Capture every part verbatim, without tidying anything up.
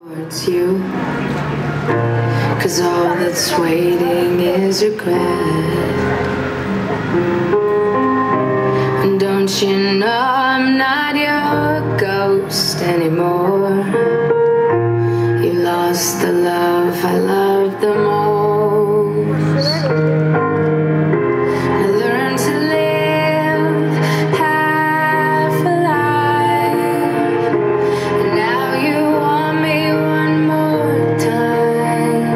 Towards you, 'cause all that's waiting is regret. And don't you know I'm not your ghost anymore? You lost the love I loved the most. I learned to live half alive, and now you want me one more time.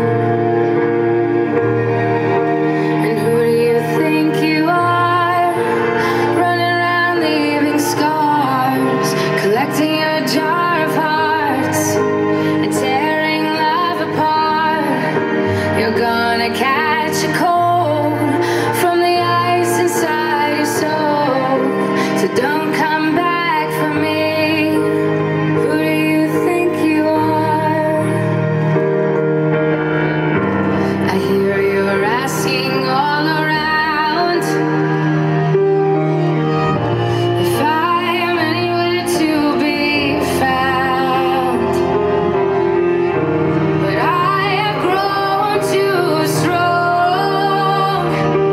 And who do you think you are, running around leaving scars, collecting your jar of hearts and tearing love apart? You're gonna catch a cold from the ice inside your soul, so don't come back for me. Who do you think you are? I hear you're asking all around if I am anywhere to be found, but I have grown too strong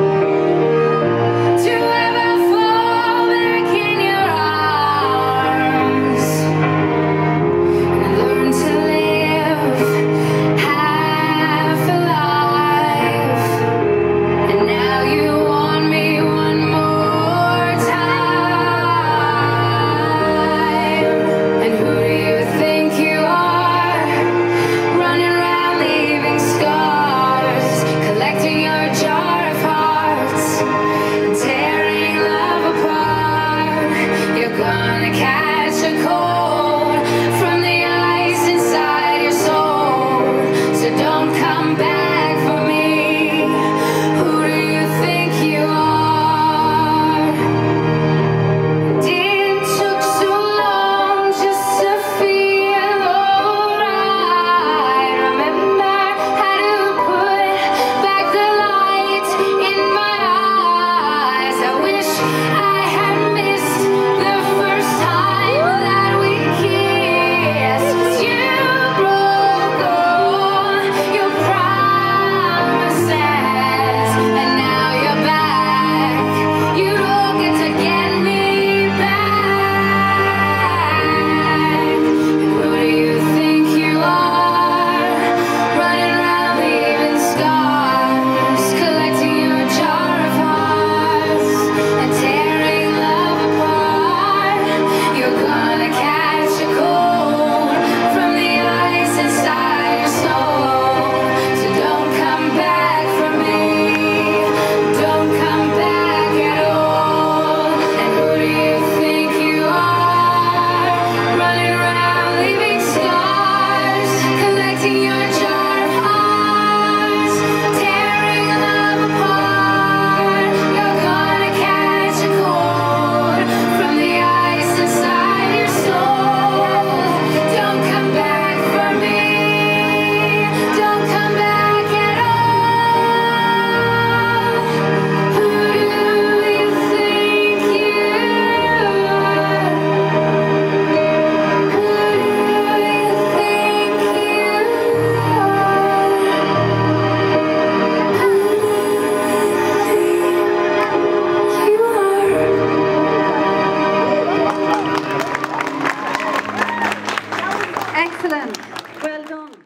to ever fall back in your arms. And I learned to live half alive, and now you want me one more time. And who do you think you are, running around leaving scars, collecting your jar of hearts and tearing love apart? You're gonna catch a cold from the ice inside your soul, so don't come back for me. Who do you think you are? It took so long just to feel alright. Remember how to put back the light in my eyes. I wish I had missed the first time that we kissed, 'cause you broke all your promises, and now you're back. You don't get to get me back. And who do you think you are, running around leaving scars, collecting your jar of hearts and tearing love apart? You're gonna catch a cold from the ice inside your soul, so don't come back for me. Don't come back at all. And who do you think you are, running around leaving scars, collecting your jar of hearts, tearing love apart? You're gonna catch a cold from the ice inside your soul. Don't come back for me. Don't come back at all. Who do you think you are? Who do you think you are? Excellent. Well done.